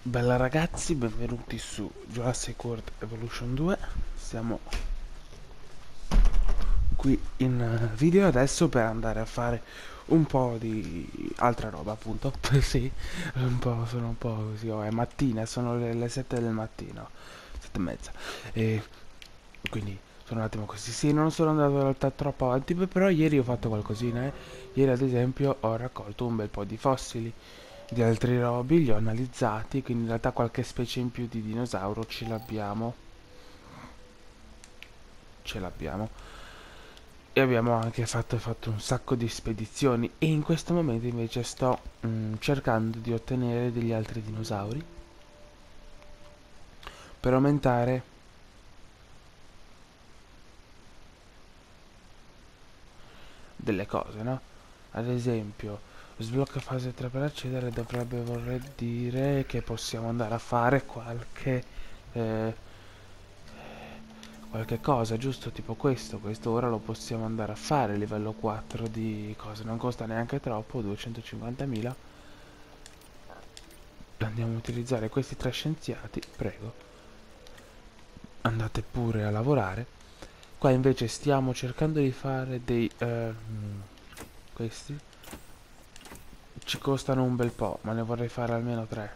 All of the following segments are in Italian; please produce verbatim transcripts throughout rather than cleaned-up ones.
Bella ragazzi, benvenuti su Jurassic World Evolution due. Siamo qui in eh, video adesso per andare a fare un po' di altra roba, appunto. Sì, un po', sono un po' così, oh, è mattina, sono le, le sette del mattino, sette e mezza. E quindi sono un attimo così. Sì, non sono andato in realtà troppo avanti, però ieri ho fatto qualcosina, eh. Ieri ad esempio ho raccolto un bel po' di fossili di altri robi, li ho analizzati, quindi in realtà qualche specie in più di dinosauro ce l'abbiamo. Ce l'abbiamo. E abbiamo anche fatto, fatto un sacco di spedizioni. E in questo momento invece sto mm, cercando di ottenere degli altri dinosauri per aumentare delle cose, no? Ad esempio, sblocca fase tre per accedere dovrebbe voler dire che possiamo andare a fare qualche eh, qualche cosa, giusto? Tipo questo, questo ora lo possiamo andare a fare, livello quattro di cosa, non costa neanche troppo, duecentocinquantamila. Andiamo a utilizzare questi tre scienziati, prego, andate pure a lavorare. Qua invece stiamo cercando di fare dei... eh, questi ci costano un bel po', ma ne vorrei fare almeno tre.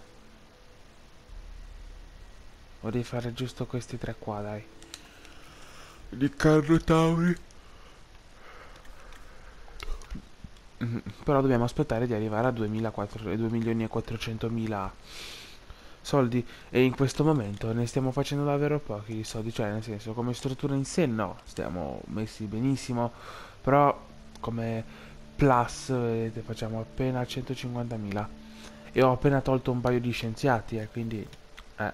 Vorrei fare giusto questi tre qua, dai. Di Carnotauri. Mm, Però dobbiamo aspettare di arrivare a due milioni e quattrocentomila soldi e in questo momento ne stiamo facendo davvero pochi di soldi, cioè nel senso come struttura in sé no, stiamo messi benissimo, però come plus vedete facciamo appena centocinquantamila e ho appena tolto un paio di scienziati eh, quindi eh,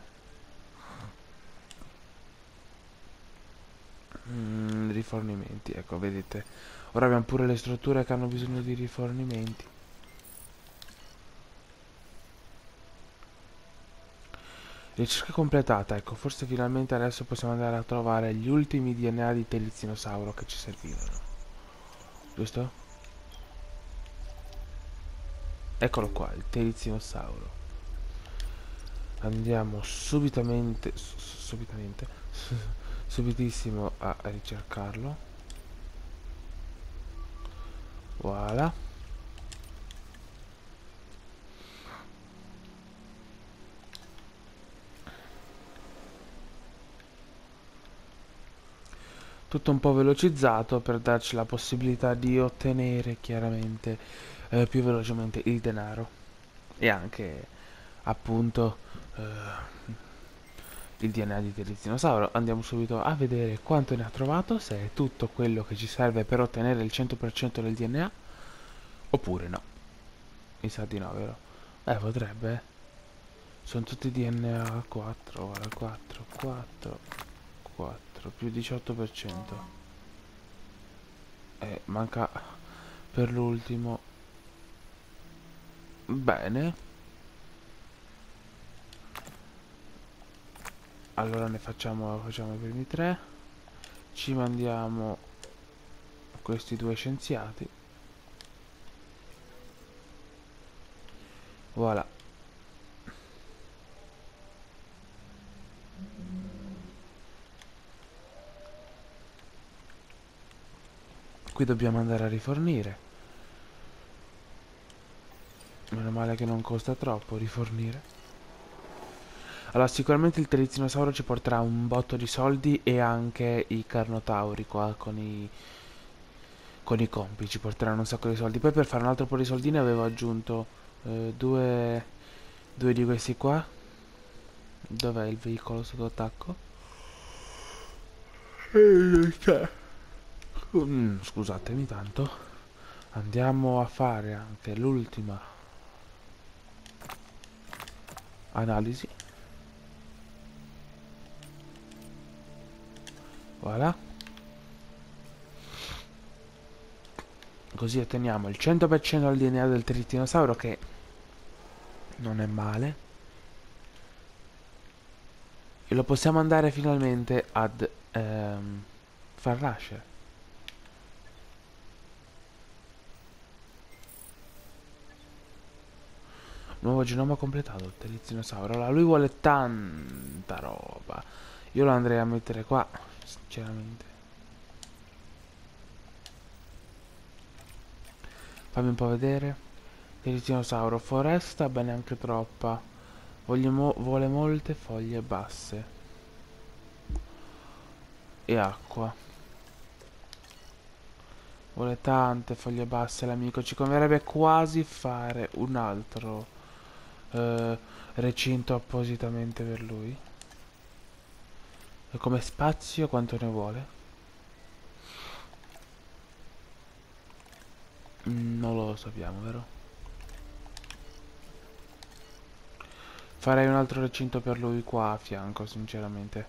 mm, rifornimenti, ecco vedete, ora abbiamo pure le strutture che hanno bisogno di rifornimenti. Ricerca completata, ecco, forse finalmente adesso possiamo andare a trovare gli ultimi D N A di Telizinosauro che ci servivano. Giusto? Eccolo qua, il Telizinosauro. Andiamo subitamente, su- subitamente, subitissimo a ricercarlo. Voilà. Tutto un po' velocizzato per darci la possibilità di ottenere chiaramente eh, più velocemente il denaro e anche appunto eh, il D N A di Telizinosauro. Andiamo subito a vedere quanto ne ha trovato, se è tutto quello che ci serve per ottenere il cento per cento del D N A oppure no. Mi sa di no, vero? Eh, potrebbe. eh. Sono tutti D N A quattro, guarda, quattro, quattro, quattro, più diciotto per cento. Eh, manca per l'ultimo. Bene. Allora ne facciamo, facciamo i primi tre. Ci mandiamo questi due scienziati. Voilà. Qui dobbiamo andare a rifornire. Meno male che non costa troppo rifornire. Allora, sicuramente il Telizinosauro ci porterà un botto di soldi e anche i Carnotauri qua con i, con i compi ci porteranno un sacco di soldi. Poi per fare un altro po' di soldini avevo aggiunto eh, due, due di questi qua. Dov'è il veicolo sotto attacco? Mm, scusatemi tanto. Andiamo a fare anche l'ultima analisi. Voilà. Così otteniamo il cento per cento del D N A del Tritinosauro che non è male. E lo possiamo andare finalmente ad ehm, far nascere. Nuovo genoma completato, il Terizinosauro. Allora, lui vuole tanta roba. Io lo andrei a mettere qua, sinceramente. Fammi un po' vedere. Terizinosauro, foresta, bene anche troppa. Voglio vuole molte foglie basse. E acqua. Vuole tante foglie basse l'amico. Ci converrebbe quasi fare un altro eh, recinto appositamente per lui. E come spazio quanto ne vuole? Mm, non lo sappiamo, vero? Farei un altro recinto per lui qua a fianco, sinceramente.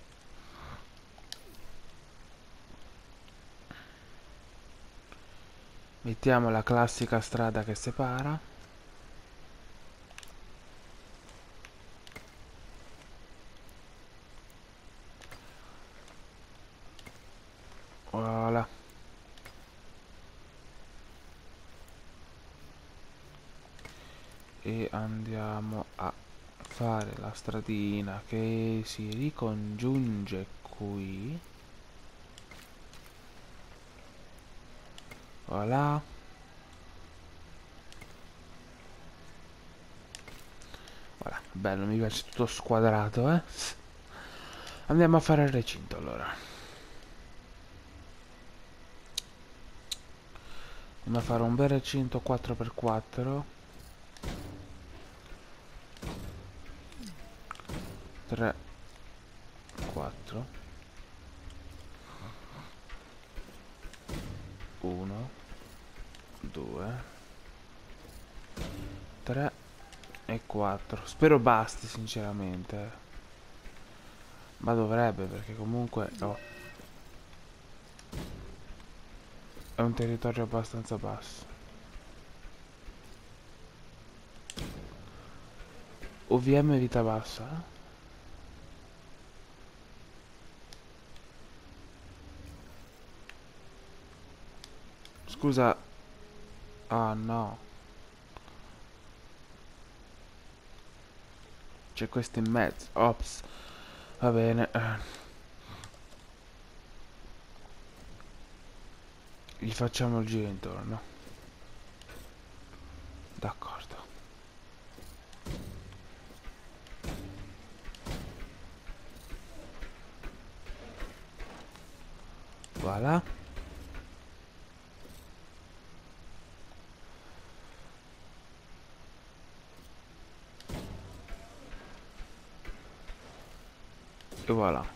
Mettiamo la classica strada che separa. Voilà. E andiamo a fare la stradina che si ricongiunge qui. Voilà. Voilà, bello, mi piace tutto squadrato, eh. Andiamo a fare il recinto allora. Andiamo a fare un bel recinto quattro per quattro. tre, quattro. uno, due, tre e quattro. Spero basti sinceramente. Ma dovrebbe perché comunque oh, è un territorio abbastanza basso. O V M vita bassa? Scusa. Ah no. C'è questo in mezzo. Ops. Va bene. Gli facciamo il giro intorno. D'accordo. Voilà. E voilà.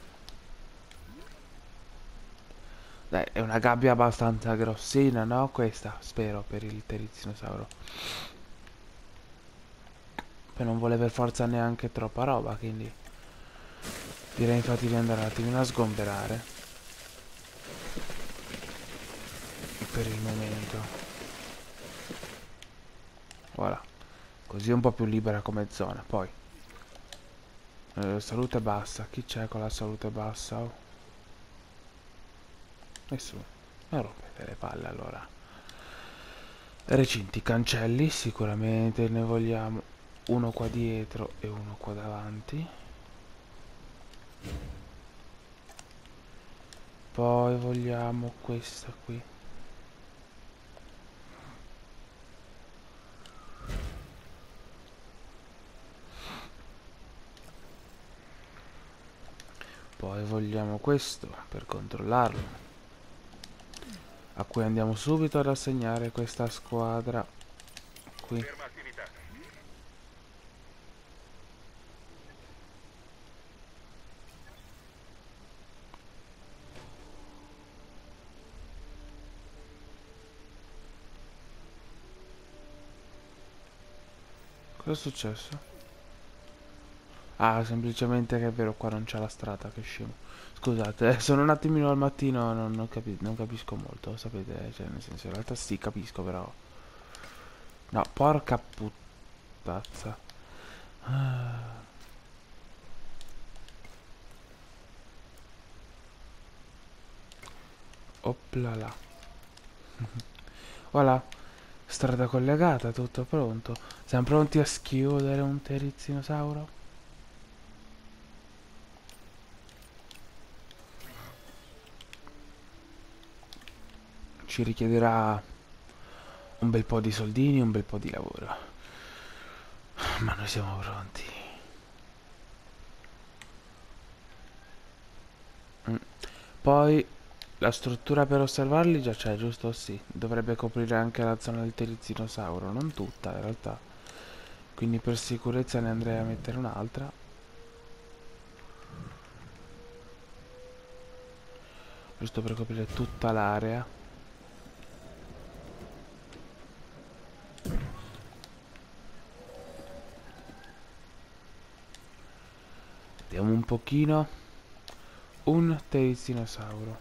Dai, è una gabbia abbastanza grossina, no? Questa, spero, per il Terizinosauro. Poi non vuole per forza neanche troppa roba, quindi direi infatti di andare un attimino a sgomberare. Per il momento. Voilà. Così è un po' più libera come zona. Poi. Eh, salute bassa. Chi c'è con la salute bassa? Oh. Nessuno. Non rompete le palle allora. Recinti, cancelli. Sicuramente ne vogliamo uno qua dietro e uno qua davanti. Poi vogliamo questa qui. Poi vogliamo questo per controllarlo. A cui andiamo subito ad assegnare questa squadra qui. Cosa è successo? Ah, semplicemente che è vero, qua non c'è la strada, che scemo. Scusate, sono un attimino al mattino, non, non capi- non capisco molto, sapete? Cioè, nel senso, in realtà sì, capisco, però... No, porca puttazza. Ah, oplala. Voilà, Strada collegata, tutto pronto. Siamo pronti a schiudere un terizzinosauro? Ci richiederà un bel po' di soldini, un bel po' di lavoro. Ma noi siamo pronti. Mm. Poi la struttura per osservarli già c'è, giusto? Sì. Dovrebbe coprire anche la zona del terizzinosauro, non tutta in realtà. Quindi per sicurezza ne andrei a mettere un'altra. Giusto per coprire tutta l'area. Vediamo un pochino. Un terizzinosauro.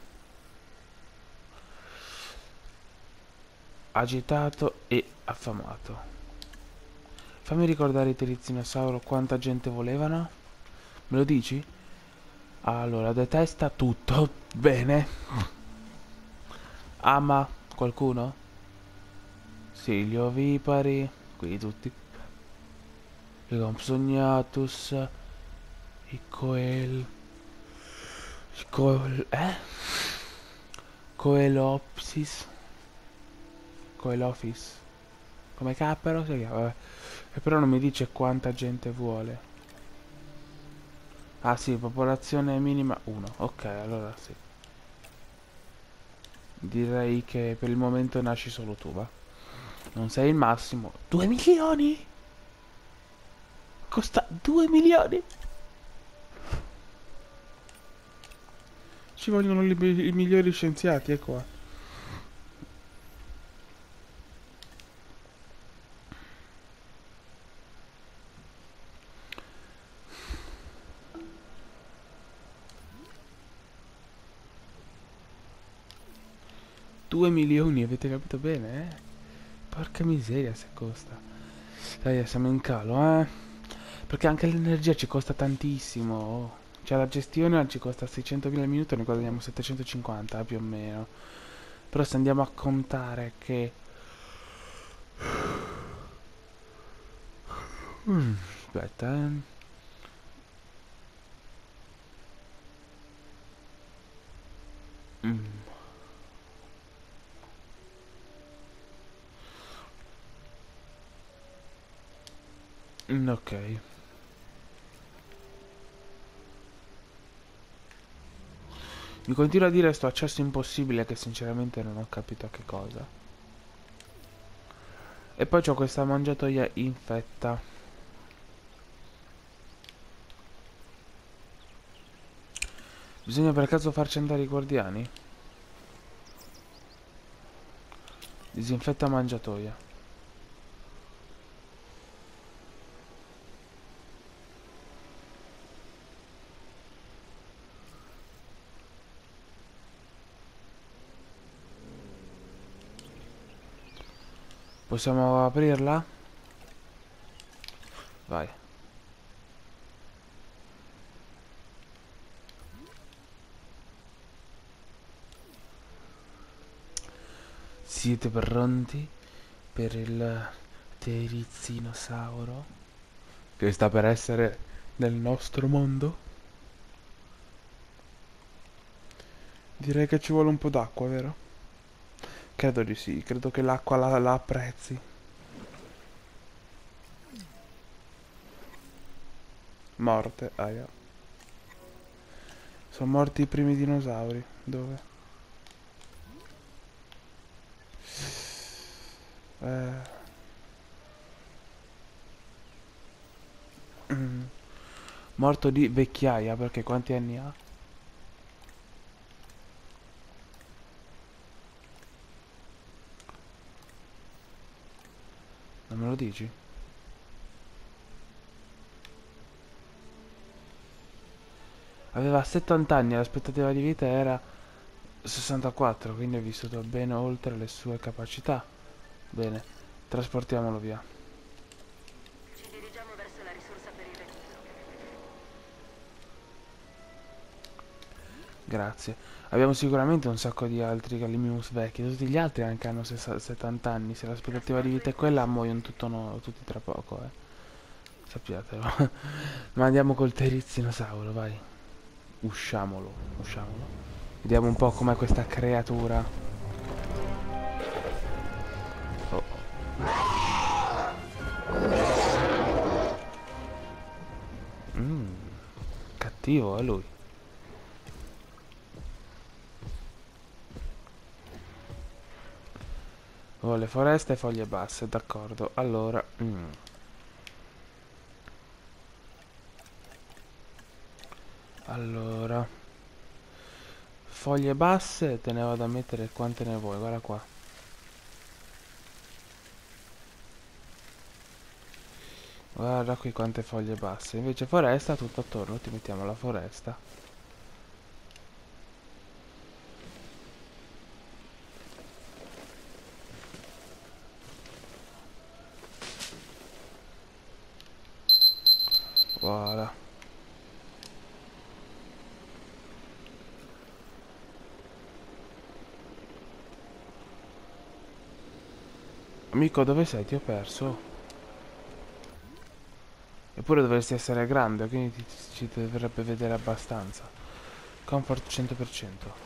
Agitato e affamato. Fammi ricordare i terizzinosauro quanta gente volevano. Me lo dici? Allora, detesta tutto. Bene. Ama qualcuno? Sì, gli ovipari. Qui tutti. I Compsognathus. I coel... I coel... Eh? Coelopsis. Coelofis. Come cappero si chiama? Vabbè. E però non mi dice quanta gente vuole. Ah sì, popolazione minima uno. Ok, allora sì. Direi che per il momento nasci solo tu, va? Non sei il massimo. Due milioni? Costa due milioni? Ci vogliono i, i migliori scienziati, ecco qua. Due milioni, avete capito bene, eh? Porca miseria se costa. Dai, siamo in calo, eh? Perché anche l'energia ci costa tantissimo. Oh. Cioè la gestione ci costa seicentomila al minuto e ne guadagniamo settecentocinquanta più o meno. Però se andiamo a contare che... Mm, aspetta, eh. Mm. Mm, ok. Mi continua a dire sto accesso impossibile che sinceramente non ho capito a che cosa. E poi c'ho questa mangiatoia infetta. Bisogna per caso farci andare i guardiani? Disinfetta mangiatoia. Possiamo aprirla? Vai. Siete pronti per il terizzinosauro che sta per essere nel nostro mondo? Direi che ci vuole un po' d'acqua, vero? Credo di sì, credo che l'acqua la, la apprezzi. Morte, aia. Sono morti i primi dinosauri. Dove? Eh... mm. Morto di vecchiaia, perché quanti anni ha? Non me lo dici? Aveva settanta anni, l'aspettativa di vita era sessantaquattro, quindi è vissuto ben oltre le sue capacità. Bene, trasportiamolo via. Ci dirigiamo verso la risorsa per il recupero. grazie. Abbiamo sicuramente un sacco di altri Gallimimus vecchi. Tutti gli altri anche hanno sessa- settanta anni. Se l'aspettativa di vita è quella, muoiono tutto no- tutti tra poco, eh. Sappiatelo. Ma andiamo col Terizzinosauro, vai. Usciamolo, usciamolo. Vediamo un po' com'è questa creatura. Oh. Mm, cattivo, è lui. Oh, le foreste e foglie basse, d'accordo. Allora, mm. Allora, foglie basse te ne vado a mettere quante ne vuoi, guarda qua. Guarda qui quante foglie basse. Invece foresta tutto attorno, ti mettiamo la foresta. Voilà. Amico, dove sei? Ti ho perso. Eppure dovresti essere grande, quindi ti, ci dovrebbe vedere abbastanza. Comfort cento per cento.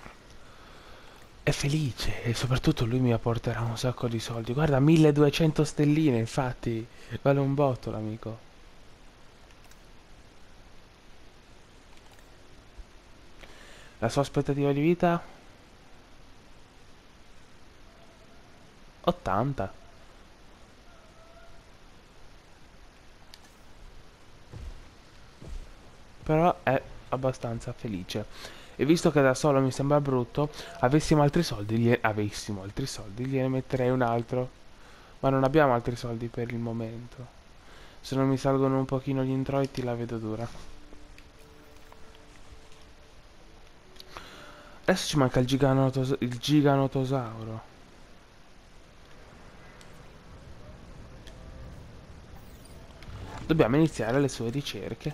È felice e soprattutto lui mi apporterà un sacco di soldi. Guarda, milleduecento stelline, infatti. Vale un botto, l'amico. La sua aspettativa di vita? ottanta. Però è abbastanza felice. E visto che da solo mi sembra brutto, avessimo altri soldi, gli... avessimo altri soldi, gliene metterei un altro. Ma non abbiamo altri soldi per il momento. Se non mi salgono un pochino gli introiti la vedo dura. Adesso ci manca il giganotos- il giganotosauro. Dobbiamo iniziare le sue ricerche.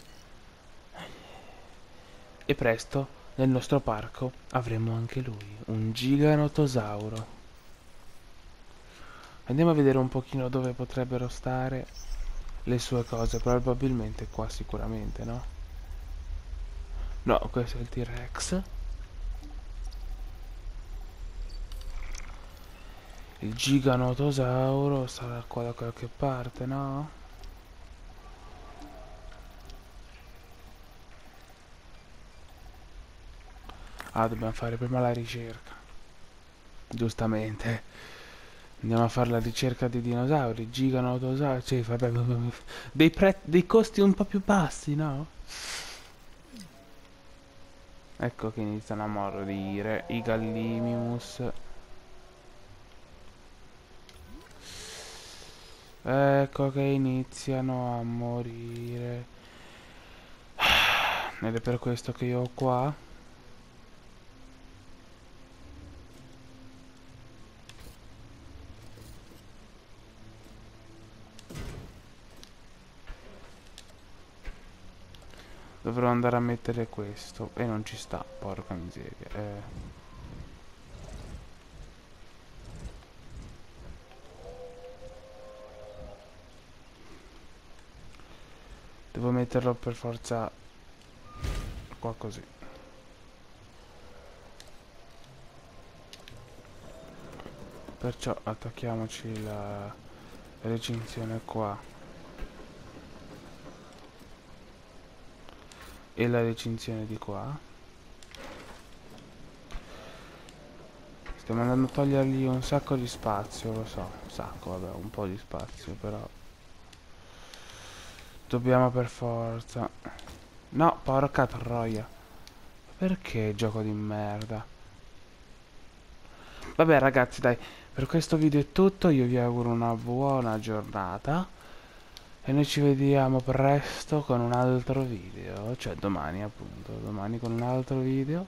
E presto nel nostro parco avremo anche lui, un giganotosauro. Andiamo a vedere un pochino dove potrebbero stare le sue cose, probabilmente qua sicuramente, no? No, questo è il T-Rex. Il giganotosauro sarà qua da qualche parte, no? Ah, dobbiamo fare prima la ricerca. Giustamente. Andiamo a fare la ricerca di dinosauri, giganotosauri, cioè, vabbè, dei, pre- dei costi un po' più bassi, no? Ecco che iniziano a morire i Gallimimus. Ecco che iniziano a morire. Ed è per questo che io ho qua. Dovrò andare a mettere questo. E non ci sta, porca miseria. Eh. Devo metterlo per forza qua così. Perciò attacchiamoci la recinzione qua. E la recinzione di qua. Stiamo andando a togliergli un sacco di spazio, lo so. Un sacco, vabbè, un po' di spazio, però dobbiamo per forza. No, porca troia. Perché gioco di merda? Vabbè ragazzi, dai, per questo video è tutto. Io vi auguro una buona giornata e noi ci vediamo presto con un altro video. Cioè domani appunto, domani con un altro video.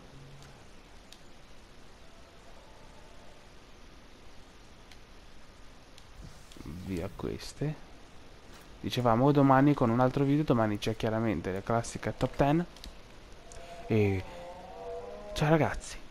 Via queste. Dicevamo domani con un altro video. Domani c'è chiaramente la classica top dieci. E Ciao ragazzi.